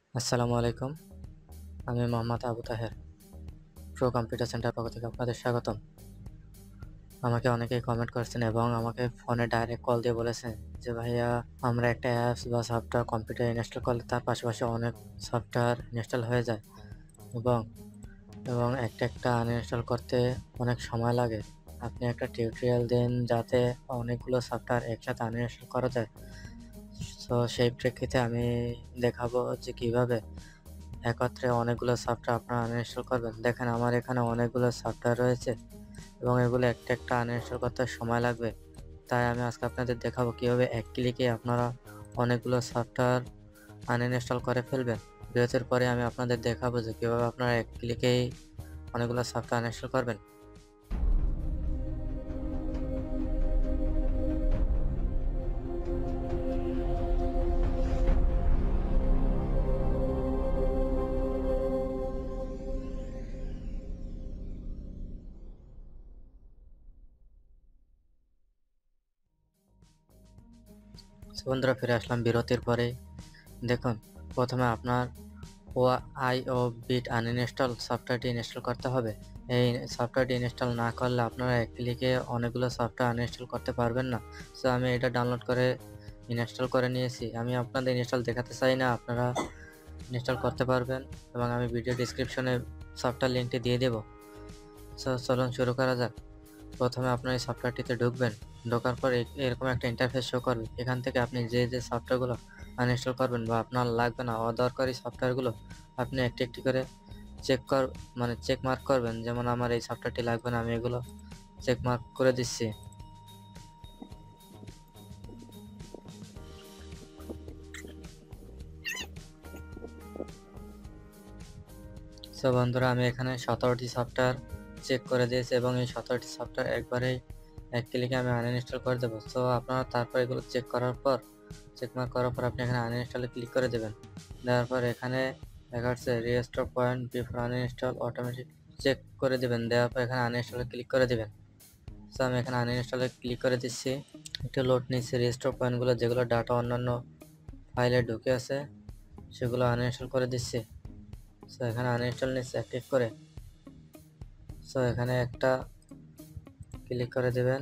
আসসালামু আলাইকুম। আমি Mohammad Abu Taher, pro computer center পক্ষ থেকে আপনাদের স্বাগতম। আমাকে অনেকেই কমেন্ট করেছেন এবং আমাকে ফোনে ডাইরেক্ট কল দিয়ে বলেছেন যে ভাইয়া, আমরা একটা অ্যাপস বা সফটওয়্যার কম্পিউটারে ইনস্টল করলে তার পাশাপাশি অনেক সফটওয়্যার ইনস্টল হয়ে যায় এবং এবং একটা আনইনস্টল করতে অনেক সময় লাগে। আপনি একটা টিউটোরিয়াল দিন যাতে অনেকগুলো সফটওয়্যার একসাথে আনইনস্টল করা যায়। তো সেই প্রেক্ষিতে আমি দেখাবো যে কীভাবে একত্রে অনেকগুলো সফটওয়্যার আপনারা আনইনস্টল করবেন। দেখেন, আমার এখানে অনেকগুলো সফটওয়্যার রয়েছে এবং এগুলো একটা আনইনস্টল করতে সময় লাগবে। তাই আমি আজকে আপনাদের দেখাবো কীভাবে এক ক্লিকে আপনারা অনেকগুলো সফটওয়্যার আনইনস্টল করে ফেলবেন। বিরতির পরে আমি আপনাদের দেখাবো যে কীভাবে আপনারা এক ক্লিকেই অনেকগুলো সফটওয়্যার আনইনস্টল করবেন। বন্ধুরা, ফিরে আসলাম বিরতির পরে। দেখুন, প্রথমে আপনার IObit আনইনস্টল সফটওয়্যারটি ইনস্টল করতে হবে। এই সফটওয়্যারটি ইনস্টল না করলে আপনারা এক ক্লিকে অনেকগুলো সফটওয়্যার আনইনস্টল করতে পারবেন না। সো আমি এটা ডাউনলোড করে ইনস্টল করে নিয়েছি। আমি আপনাদের ইনস্টল দেখাতে চাই না, আপনারা ইনস্টল করতে পারবেন এবং আমি ভিডিও ডিসক্রিপশনে সফটওয়্যার লিঙ্কটি দিয়ে দেব। সো চলুন শুরু করা যাক। প্রথমে আপনার এই সফটওয়্যারটিতে ঢুকবেন। ঢোকার পর এরকম একটা ইন্টারফেস শো করবে। এখান থেকে আপনি যে সফটওয়্যারগুলো আনইনস্টল করবেন বা আপনার লাগবে না, অদরকারি সফটওয়্যারগুলো আপনি একটি করে চেক মার্ক করবেন। যেমন আমার এই সফটওয়্যারটি লাগবে না, আমি এগুলো চেক মার্ক করে দিচ্ছি। সো বন্ধুরা, আমি এখানে 17টি সফটওয়্যার চেক করে দিয়েছি এবং এই 17টি সফটওয়্যার একবারেই এক ক্লিকে আমি আনইনস্টল করে দেবো। সো আপনারা তারপর এগুলো চেক মার্ক করার পর আপনি এখানে আনইনস্টলে ক্লিক করে দেবেন। দেওয়ার পর এখানে দেখা যাচ্ছে restore point before uninstall automatic check করে দেবেন। দেওয়ার পর এখানে আনইনস্টলে ক্লিক করে দেবেন। সো আমি এখানে আনইনস্টলে ক্লিক করে দিচ্ছি। একটু লোড নিচ্ছি। রিস্টোর পয়েন্টগুলো যেগুলো ডাটা অন্যান্য ফাইলে ঢুকে আছে সেগুলো আনইনস্টল করে দিচ্ছি। সো এখানে আনইনস্টল নিচ্ছে ক্লিক করে। সো এখানে একটা ক্লিক করে দেবেন।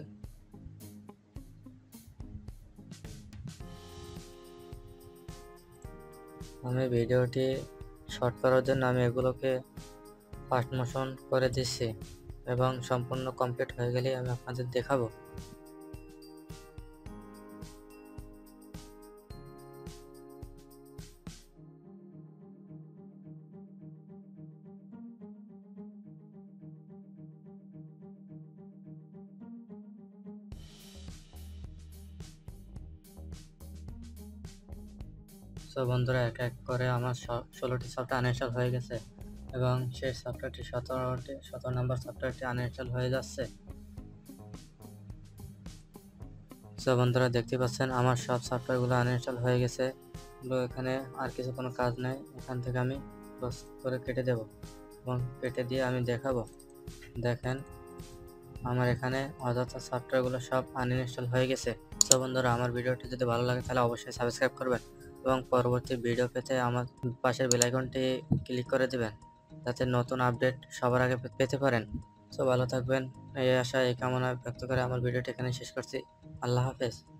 আমি ভিডিওটি শর্ট করার জন্য আমি এগুলোকে ফাস্ট মোশন করে দিচ্ছি এবং সম্পূর্ণ কমপ্লিট হয়ে গেলেই আমি আপনাদের দেখাবো। সো বন্ধুরা, এক এক করে আমার 16টি সফটওয়্যার আনইনস্টল হয়ে গেছে এবং সেই সফটওয়্যারটি 17 নম্বর সফটওয়্যারটি আনইনস্টল হয়ে যাচ্ছে। সো বন্ধুরা, দেখতে পাচ্ছেন আমার সব সফটওয়্যারগুলো আনইনস্টল হয়ে গেছে। এখানে আর কোনো কাজ নেই। এখান থেকে আমি ক্লোজ করে কেটে দেব এবং কেটে দিয়ে আমি দেখাবো। দেখেন, আমার এখানে অযথা সফটওয়্যারগুলো সব আনইনস্টল হয়ে গেছে। সো বন্ধুরা, আমার ভিডিওটি যদি ভালো লাগে তাহলে অবশ্যই সাবস্ক্রাইব করবেন এবং পরবর্তী ভিডিও পেতে আমার পাশের বেল আইকনটি ক্লিক করে দেবেন যাতে নতুন আপডেট সবার আগে পেতে পারেন। সো ভালো থাকবেন, এই আশা এই কামনা ব্যক্ত করে আমার ভিডিওটি এখানে শেষ করছি। আল্লাহ হাফেজ।